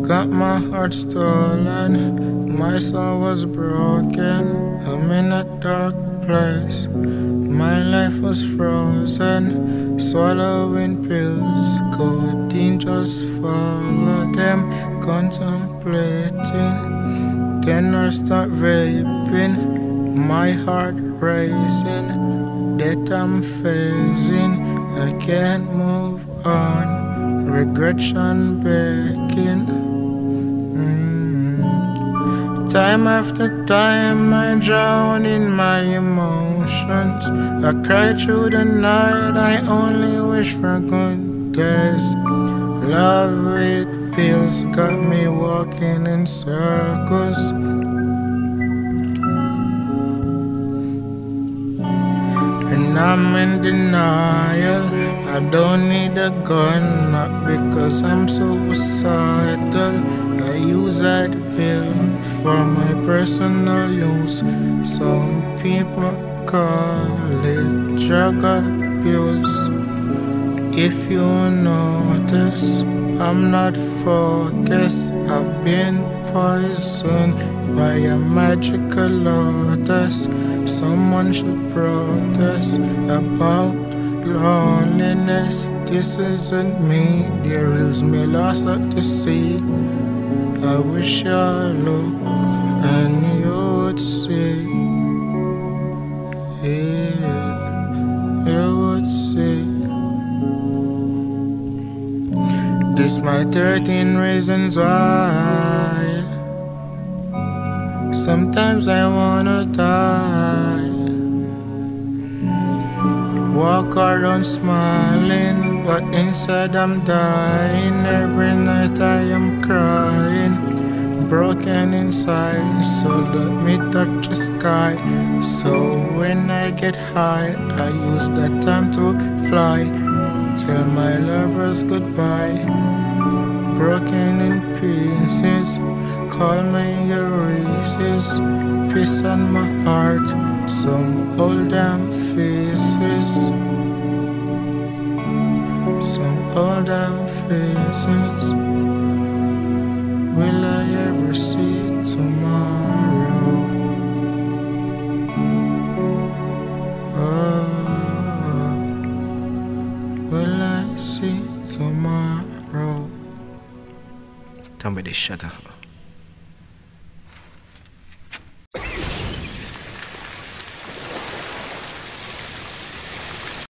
got my heart stolen, my soul was broken. I'm in a dark place, my life was frozen. Swallowing pills, codeine, just follow them. Contemplating, then I start vaping, my heart racing. That I'm phasing, I can't move on, regression baking. Time after time I drown in my emotions. I cry through the night, I only wish for good days. Love with pills got me walking in circles. And I'm in denial, I don't need a gun, not because I'm suicidal. I use Advil for my personal use. Some people call it drug abuse. If you notice, I'm not focused. I've been poisoned by a magical lotus. Someone should protest about loneliness. This isn't me, there is me lost at the sea. I wish I look and you would see. Yeah, you would see. This my 13 reasons why. Sometimes I wanna die. Walk around smiling, but inside I'm dying. Every night I am crying, broken inside. So let me touch the sky. So when I get high, I use that time to fly. Tell my lovers goodbye. Broken in pieces, call me Ulysses. Piss on my heart, some old damn faces. Some old damn faces. Will I ever see tomorrow? Oh, will I see tomorrow? Somebody shut up.